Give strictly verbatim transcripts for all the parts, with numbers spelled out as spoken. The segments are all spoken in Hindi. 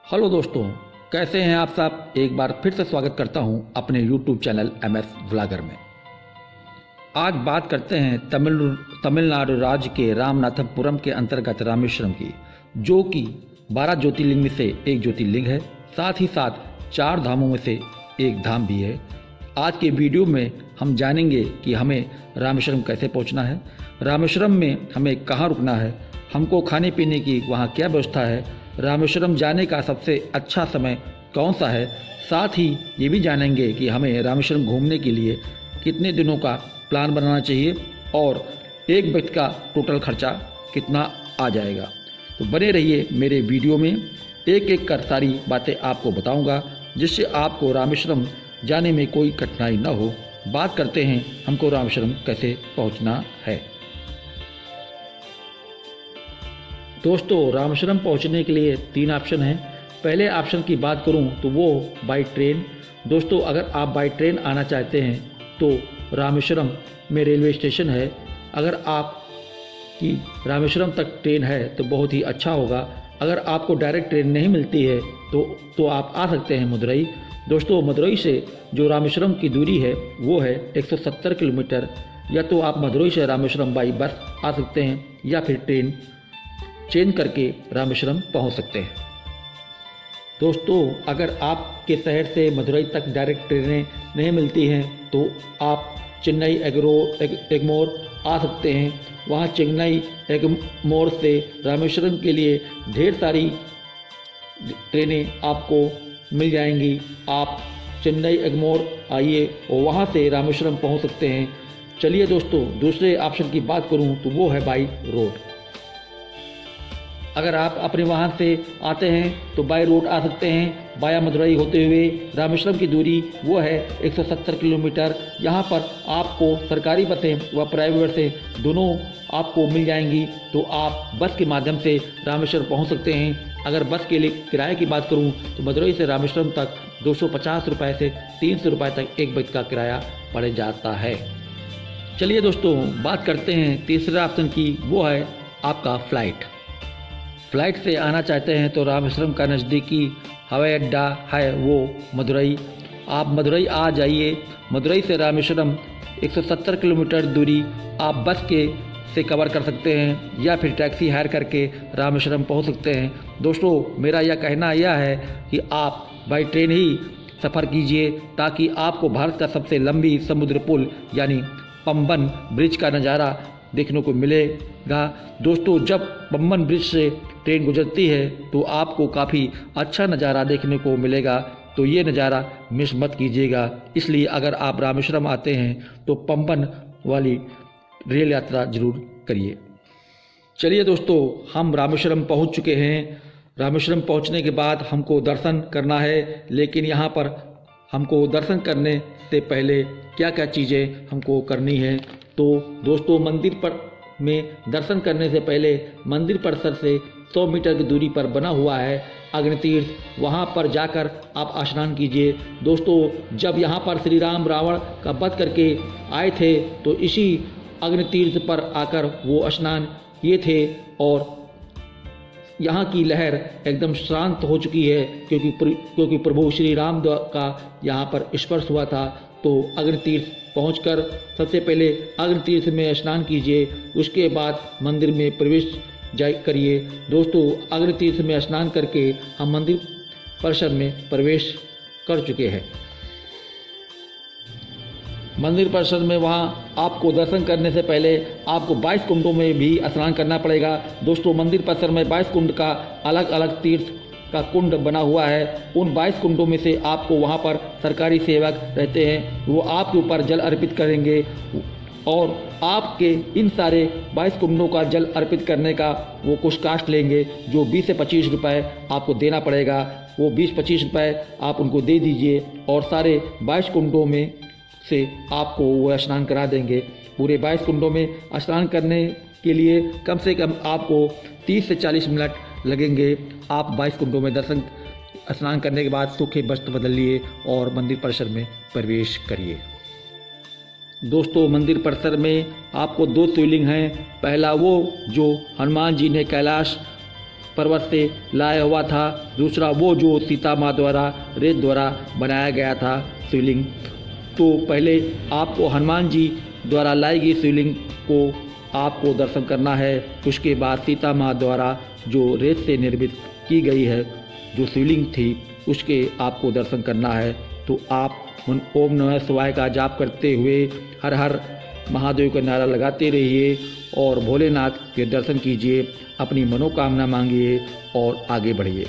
हेलो दोस्तों, कैसे हैं आप सब। एक बार फिर से स्वागत करता हूं अपने YouTube channel M S vlogger में। आज बात करते हैं तमिल तमिलनाडु राज्य के रामनाथपुरम के अंतर्गत रामेश्वरम की, जो कि बारह ज्योतिर्लिंग में से एक ज्योतिर्लिंग है, साथ ही साथ चार धामों में से एक धाम भी है। आज के वीडियो में हम जानेंगे कि हमें रामेश्वरम कैसे पहुंचना है, रामेश्वरम में हमें कहां रुकना है, हमको खाने पीने की वहां क्या व्यवस्था है, रामेश्वरम जाने का सबसे अच्छा समय कौन सा है। साथ ही ये भी जानेंगे कि हमें रामेश्वरम घूमने के लिए कितने दिनों का प्लान बनाना चाहिए और एक व्यक्ति का टोटल खर्चा कितना आ जाएगा। तो बने रहिए मेरे वीडियो में, एक एक कर सारी बातें आपको बताऊंगा, जिससे आपको रामेश्वरम जाने में कोई कठिनाई न हो। बात करते हैं हमको रामेश्वरम कैसे पहुंचना है। दोस्तों, रामेश्वरम पहुंचने के लिए तीन ऑप्शन हैं। पहले ऑप्शन की बात करूं तो वो बाई ट्रेन। दोस्तों, अगर आप बाई ट्रेन आना चाहते हैं तो रामेश्वरम में रेलवे स्टेशन है। अगर आप की रामेश्वरम तक ट्रेन है तो बहुत ही अच्छा होगा। अगर आपको डायरेक्ट ट्रेन नहीं मिलती है तो तो आप आ सकते हैं मदुरई। दोस्तों, मदुरई से जो रामेश्वरम की दूरी है वो है एक सौ सत्तर किलोमीटर। या तो आप मदुरई से रामेश्वरम बाई बस आ सकते हैं या फिर ट्रेन चेंज करके रामेश्वरम पहुंच सकते हैं। दोस्तों, अगर आपके शहर से मदुरई तक डायरेक्ट ट्रेनें नहीं मिलती हैं तो आप चेन्नई एगरो एग, एगमोर आ सकते हैं। वहां चेन्नई एगमोर से रामेश्वरम के लिए ढेर सारी ट्रेनें आपको मिल जाएंगी। आप चेन्नई एगमोर आइए और वहां से रामेश्वरम पहुंच सकते हैं। चलिए दोस्तों, दूसरे ऑप्शन की बात करूं तो वो है बाई रोड। अगर आप अपने वाहन से आते हैं तो बाई रोड आ सकते हैं। बाया मदुरई होते हुए रामेश्वरम की दूरी वो है एक सौ सत्तर किलोमीटर। यहाँ पर आपको सरकारी बसें व प्राइवेट बसें दोनों आपको मिल जाएंगी, तो आप बस के माध्यम से रामेश्वरम पहुँच सकते हैं। अगर बस के लिए किराए की बात करूँ तो मदुरई से रामेश्वरम तक दो सौ पचास रुपये से तीन सौ रुपये तक एक व्यक्ति का किराया पड़ जाता है। चलिए दोस्तों, बात करते हैं तीसरे ऑप्शन की, वो है आपका फ़्लाइट। फ़्लाइट से आना चाहते हैं तो रामेश्वरम का नज़दीकी हवाई अड्डा है वो मदुरई। आप मदुरई आ जाइए। मदुरई से रामेश्वरम एक सौ सत्तर किलोमीटर दूरी आप बस के से कवर कर सकते हैं या फिर टैक्सी हायर करके रामेश्वरम पहुंच सकते हैं। दोस्तों, मेरा यह कहना यह है कि आप बाई ट्रेन ही सफ़र कीजिए, ताकि आपको भारत का सबसे लंबी समुद्र पुल यानी पंबन ब्रिज का नज़ारा देखने को मिलेगा। दोस्तों, जब पंबन ब्रिज से ट्रेन गुजरती है तो आपको काफ़ी अच्छा नज़ारा देखने को मिलेगा, तो ये नज़ारा मिस मत कीजिएगा। इसलिए अगर आप रामेश्वरम आते हैं तो पंबन वाली रेल यात्रा जरूर करिए। चलिए दोस्तों, हम रामेश्वरम पहुंच चुके हैं। रामेश्वरम पहुंचने के बाद हमको दर्शन करना है, लेकिन यहाँ पर हमको दर्शन करने से पहले क्या क्या चीज़ें हमको करनी है। तो दोस्तों, मंदिर पर में दर्शन करने से पहले मंदिर परिसर से सौ मीटर की दूरी पर बना हुआ है अग्नितीर्थ, वहाँ पर जाकर आप स्नान कीजिए। दोस्तों, जब यहाँ पर श्री राम रावण का वध करके आए थे तो इसी अग्नितीर्थ पर आकर वो स्नान किए थे और यहाँ की लहर एकदम शांत हो चुकी है, क्योंकि क्योंकि प्रभु श्री राम का यहाँ पर स्पर्श हुआ था। तो अग्नितीर्थ पहुंचकर सबसे पहले अग्नितीर्थ में स्नान कीजिए, उसके बाद मंदिर में प्रवेश जाय करिए। दोस्तों, अग्नितीर्थ में स्नान करके हम मंदिर परिसर में प्रवेश कर चुके हैं। मंदिर परिसर में वहाँ आपको दर्शन करने से पहले आपको बाईस कुंडों में भी स्नान करना पड़ेगा। दोस्तों, मंदिर परिसर में बाईस कुंड का अलग अलग तीर्थ का कुंड बना हुआ है। उन बाईस कुंडों में से आपको वहाँ पर सरकारी सेवक रहते हैं, वो आपके ऊपर जल अर्पित करेंगे और आपके इन सारे बाईस कुंडों का जल अर्पित करने का वो कुछ कास्ट लेंगे, जो बीस से पच्चीस रुपये आपको देना पड़ेगा। वो बीस पच्चीस रुपये आप उनको दे दीजिए और सारे बाईस कुंडों में से आपको वो स्नान करा देंगे। पूरे बाईस कुंडों में स्नान करने के लिए कम से कम आपको तीस से चालीस मिनट लगेंगे। आप बाईस कुंडों में दर्शन स्नान करने के बाद सूखे वस्त्र बदल लिए और मंदिर परिसर में प्रवेश करिए। दोस्तों, मंदिर परिसर में आपको दो शिवलिंग हैं। पहला वो जो हनुमान जी ने कैलाश पर्वत से लाया हुआ था, दूसरा वो जो सीता माँ द्वारा रेत द्वारा बनाया गया था शिवलिंग। तो पहले आपको हनुमान जी द्वारा लाई गई शिवलिंग को आपको दर्शन करना है। उसके बाद सीता माँ द्वारा जो रेत से निर्मित की गई है जो शिवलिंग थी उसके आपको दर्शन करना है। तो आप ओम नमः शिवाय का जाप करते हुए हर हर महादेव का नारा लगाते रहिए और भोलेनाथ के दर्शन कीजिए, अपनी मनोकामना मांगिए और आगे बढ़िए।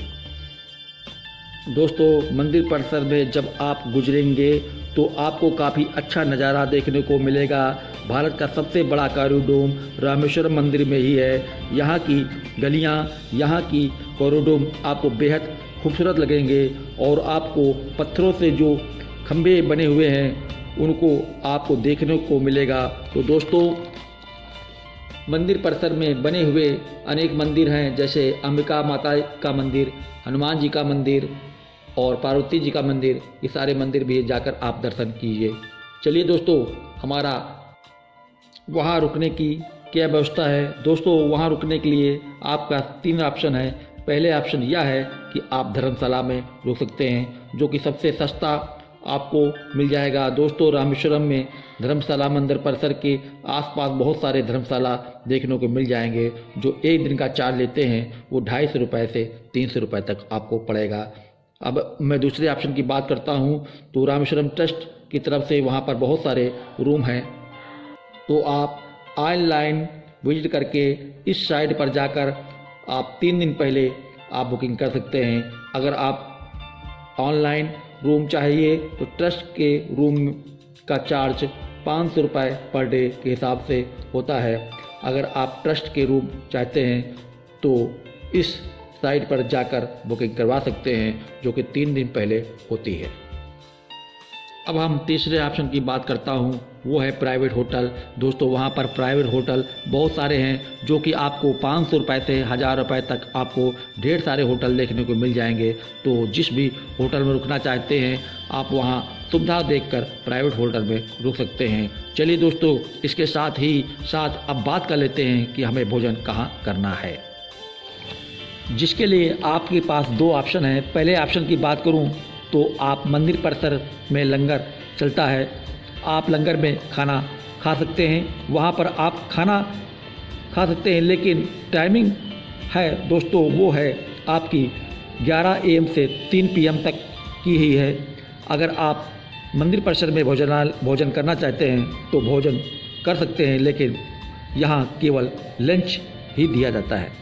दोस्तों, मंदिर परिसर में जब आप गुजरेंगे तो आपको काफ़ी अच्छा नज़ारा देखने को मिलेगा। भारत का सबसे बड़ा कॉरिडोर रामेश्वरम मंदिर में ही है। यहाँ की गलियाँ, यहाँ की कॉरिडोर आपको बेहद खूबसूरत लगेंगे और आपको पत्थरों से जो खंभे बने हुए हैं उनको आपको देखने को मिलेगा। तो दोस्तों, मंदिर परिसर में बने हुए अनेक मंदिर हैं, जैसे अंबिका माता का मंदिर, हनुमान जी का मंदिर और पार्वती जी का मंदिर। ये सारे मंदिर भी जाकर आप दर्शन कीजिए। चलिए दोस्तों, हमारा वहाँ रुकने की क्या व्यवस्था है। दोस्तों, वहाँ रुकने के लिए आपका तीन ऑप्शन है। पहले ऑप्शन यह है कि आप धर्मशाला में रुक सकते हैं, जो कि सबसे सस्ता आपको मिल जाएगा। दोस्तों, रामेश्वरम में धर्मशाला मंदिर परिसर के आसपास बहुत सारे धर्मशाला देखने को मिल जाएंगे। जो एक दिन का चार्ज लेते हैं वो ढाई सौ रुपये से तीन सौ रुपये तक आपको पड़ेगा। अब मैं दूसरे ऑप्शन की बात करता हूं तो रामेश्वरम ट्रस्ट की तरफ से वहां पर बहुत सारे रूम हैं। तो आप ऑनलाइन विजिट करके इस साइट पर जाकर आप तीन दिन पहले आप बुकिंग कर सकते हैं। अगर आप ऑनलाइन रूम चाहिए तो ट्रस्ट के रूम का चार्ज पाँच सौ रुपये पर डे के हिसाब से होता है। अगर आप ट्रस्ट के रूम चाहते हैं तो इस साइट पर जाकर बुकिंग करवा सकते हैं, जो कि तीन दिन पहले होती है। अब हम तीसरे ऑप्शन की बात करता हूँ, वो है प्राइवेट होटल। दोस्तों, वहाँ पर प्राइवेट होटल बहुत सारे हैं, जो कि आपको पाँच सौ रुपये से हज़ार रुपये तक आपको ढेर सारे होटल देखने को मिल जाएंगे। तो जिस भी होटल में रुकना चाहते हैं आप वहाँ सुविधा देखकर प्राइवेट होटल में रुक सकते हैं। चलिए दोस्तों, इसके साथ ही साथ अब बात कर लेते हैं कि हमें भोजन कहाँ करना है, जिसके लिए आपके पास दो ऑप्शन हैं। पहले ऑप्शन की बात करूँ तो आप मंदिर परिसर में लंगर चलता है, आप लंगर में खाना खा सकते हैं। वहाँ पर आप खाना खा सकते हैं, लेकिन टाइमिंग है दोस्तों वो है आपकी ग्यारह ए एम से तीन पी एम तक की ही है। अगर आप मंदिर परिसर में भोजनाल भोजन करना चाहते हैं तो भोजन कर सकते हैं, लेकिन यहाँ केवल लंच ही दिया जाता है।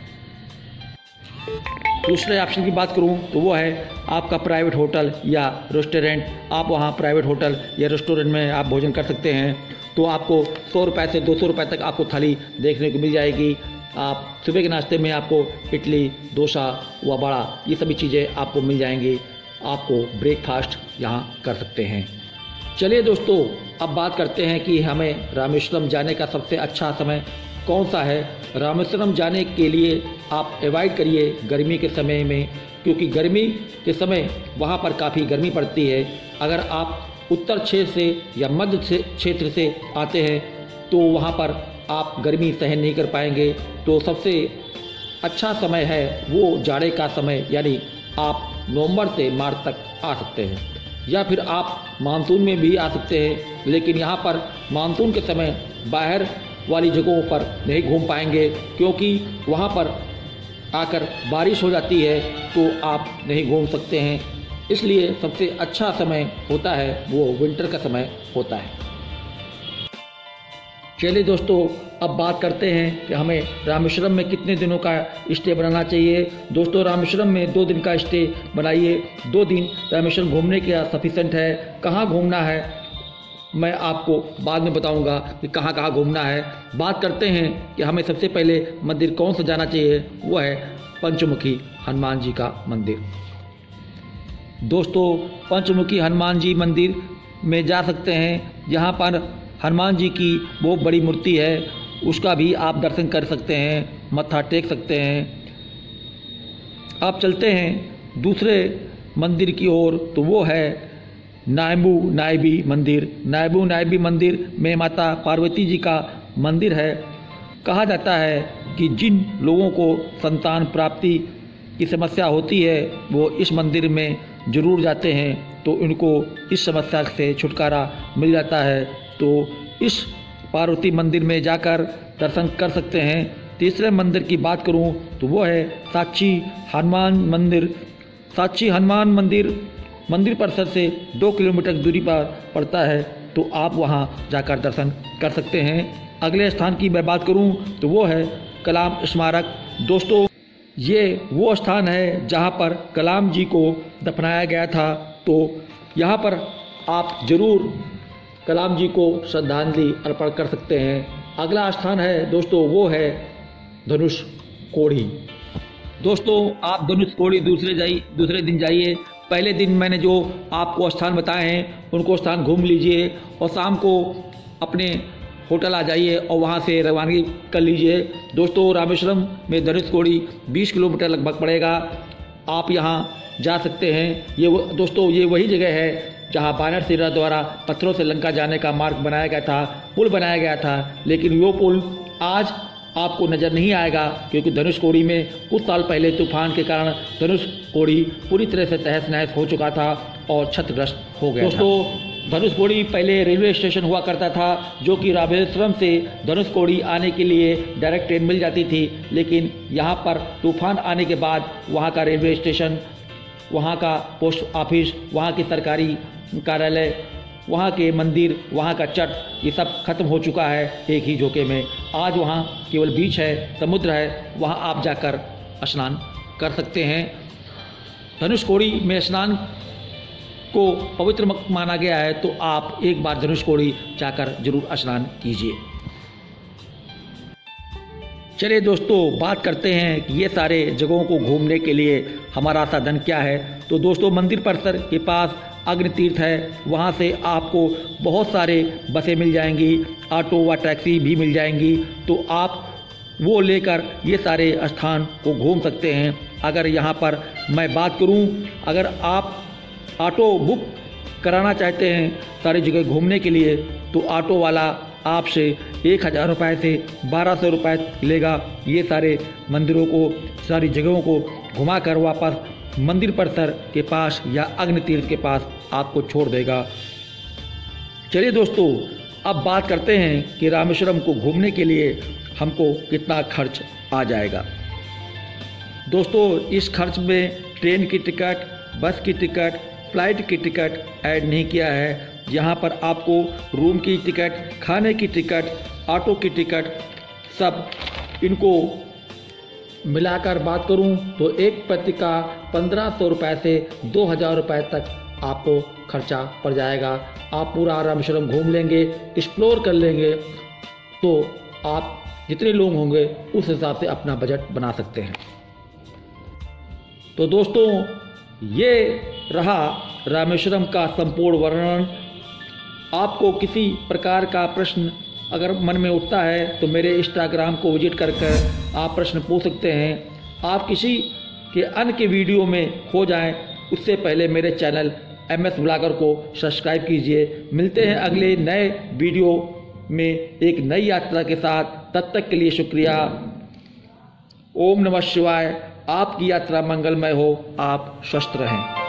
दूसरे ऑप्शन की बात करूं तो वो है आपका प्राइवेट होटल या रेस्टोरेंट। आप वहां प्राइवेट होटल या रेस्टोरेंट में आप भोजन कर सकते हैं। तो आपको सौ रुपये से दो सौ रुपये तक आपको थाली देखने को मिल जाएगी। आप सुबह के नाश्ते में आपको इडली, डोसा व बड़ा ये सभी चीज़ें आपको मिल जाएंगी। आपको ब्रेकफास्ट यहाँ कर सकते हैं। चलिए दोस्तों, अब बात करते हैं कि हमें रामेश्वरम जाने का सबसे अच्छा समय कौन सा है। रामेश्वरम जाने के लिए आप अवॉइड करिए गर्मी के समय में, क्योंकि गर्मी के समय वहाँ पर काफ़ी गर्मी पड़ती है। अगर आप उत्तर क्षेत्र से या मध्य क्षेत्र से आते हैं तो वहाँ पर आप गर्मी सहन नहीं कर पाएंगे। तो सबसे अच्छा समय है वो जाड़े का समय, यानी आप नवंबर से मार्च तक आ सकते हैं, या फिर आप मानसून में भी आ सकते हैं। लेकिन यहाँ पर मानसून के समय बाहर वाली जगहों पर नहीं घूम पाएंगे, क्योंकि वहाँ पर आकर बारिश हो जाती है तो आप नहीं घूम सकते हैं। इसलिए सबसे अच्छा समय होता है वो विंटर का समय होता है। चलिए दोस्तों, अब बात करते हैं कि हमें रामेश्वरम में कितने दिनों का स्टे बनाना चाहिए। दोस्तों, रामेश्वरम में दो दिन का स्टे बनाइए। दो दिन रामेश्वरम घूमने के सफिशेंट है। कहाँ घूमना है मैं आपको बाद में बताऊंगा कि कहाँ कहाँ घूमना है। बात करते हैं कि हमें सबसे पहले मंदिर कौन सा जाना चाहिए, वो है पंचमुखी हनुमान जी का मंदिर। दोस्तों, पंचमुखी हनुमान जी मंदिर में जा सकते हैं। यहाँ पर हनुमान जी की बहुत बड़ी मूर्ति है, उसका भी आप दर्शन कर सकते हैं, मत्था टेक सकते हैं। आप चलते हैं दूसरे मंदिर की ओर, तो वो है नायबू नायबी मंदिर। नायबू नायबी मंदिर में माता पार्वती जी का मंदिर है। कहा जाता है कि जिन लोगों को संतान प्राप्ति की समस्या होती है वो इस मंदिर में जरूर जाते हैं, तो इनको इस समस्या से छुटकारा मिल जाता है। तो इस पार्वती मंदिर में जाकर दर्शन कर सकते हैं। तीसरे मंदिर की बात करूं तो वो है साक्षी हनुमान मंदिर। साक्षी हनुमान मंदिर मंदिर परिसर से दो किलोमीटर दूरी पर पड़ता है, तो आप वहां जाकर दर्शन कर सकते हैं। अगले स्थान की मैं बात करूं तो वो है कलाम स्मारक। दोस्तों, ये वो स्थान है जहां पर कलाम जी को दफनाया गया था, तो यहाँ पर आप ज़रूर कलाम जी को श्रद्धांजलि अर्पण कर सकते हैं। अगला स्थान है दोस्तों वो है धनुष कोड़ी। दोस्तों, आप धनुष कोड़ी दूसरे जाइए दूसरे दिन जाइए। पहले दिन मैंने जो आपको स्थान बताए हैं उनको स्थान घूम लीजिए और शाम को अपने होटल आ जाइए और वहाँ से रवानगी कर लीजिए। दोस्तों, रामेश्वरम में धनुष कोड़ी बीस किलोमीटर लगभग पड़ेगा। आप यहाँ जा सकते हैं। ये दोस्तों ये वही जगह है जहाँ बानर सेना द्वारा पत्थरों से लंका जाने का मार्ग बनाया गया था, पुल बनाया गया था, लेकिन वो पुल आज आपको नज़र नहीं आएगा क्योंकि धनुष कोड़ी में कुछ साल पहले तूफान के कारण धनुष कोड़ी पूरी तरह से तहस नहस हो चुका था और क्षतिग्रस्त हो गया। दोस्तों, धनुष कोड़ी पहले रेलवे स्टेशन हुआ करता था, जो कि रामेश्वरम से धनुष कोड़ी आने के लिए डायरेक्ट ट्रेन मिल जाती थी, लेकिन यहाँ पर तूफान आने के बाद वहाँ का रेलवे स्टेशन, वहाँ का पोस्ट ऑफिस, वहाँ की सरकारी कार्यालय, वहाँ के मंदिर, वहाँ का चट, ये सब खत्म हो चुका है एक ही झोंके में। आज वहाँ केवल बीच है, समुद्र है, वहाँ आप जाकर स्नान कर सकते हैं। धनुष कोड़ी में स्नान को पवित्र माना गया है, तो आप एक बार धनुष कोड़ी जाकर जरूर स्नान कीजिए। चलिए दोस्तों, बात करते हैं कि ये सारे जगहों को घूमने के लिए हमारा साधन क्या है। तो दोस्तों, मंदिर परिसर के पास अग्नि तीर्थ है, वहाँ से आपको बहुत सारे बसें मिल जाएंगी, ऑटो व टैक्सी भी मिल जाएंगी, तो आप वो लेकर ये सारे स्थान को घूम सकते हैं। अगर यहाँ पर मैं बात करूँ, अगर आप ऑटो बुक कराना चाहते हैं सारी जगह घूमने के लिए, तो ऑटो वाला आपसे एक हज़ार रुपये से बारह सौ रुपये लेगा। ये सारे मंदिरों को, सारी जगहों को घुमाकर वापस मंदिर परिसर के पास या अग्नि तीर्थ के पास आपको छोड़ देगा। चलिए दोस्तों, अब बात करते हैं कि रामेश्वरम को घूमने के लिए हमको कितना खर्च आ जाएगा। दोस्तों, इस खर्च में ट्रेन की टिकट, बस की टिकट, फ्लाइट की टिकट ऐड नहीं किया है। यहाँ पर आपको रूम की टिकट, खाने की टिकट, ऑटो की टिकट, सब इनको मिलाकर बात करूं तो एक व्यक्ति का पंद्रह सौ रुपये से दो हज़ार रुपये तक आपको खर्चा पड़ जाएगा। आप पूरा रामेश्वरम घूम लेंगे, एक्सप्लोर कर लेंगे, तो आप जितने लोग होंगे उस हिसाब से अपना बजट बना सकते हैं। तो दोस्तों, ये रहा रामेश्वरम का संपूर्ण वर्णन। आपको किसी प्रकार का प्रश्न अगर मन में उठता है तो मेरे इंस्टाग्राम को विजिट कर कर आप प्रश्न पूछ सकते हैं। आप किसी के अन्य के वीडियो में खो जाएं उससे पहले मेरे चैनल एम एस ब्लॉगर को सब्सक्राइब कीजिए। मिलते हैं अगले नए वीडियो में एक नई यात्रा के साथ। तब तक के लिए शुक्रिया। ओम नमः शिवाय। आपकी यात्रा मंगलमय हो, आप स्वस्थ रहें।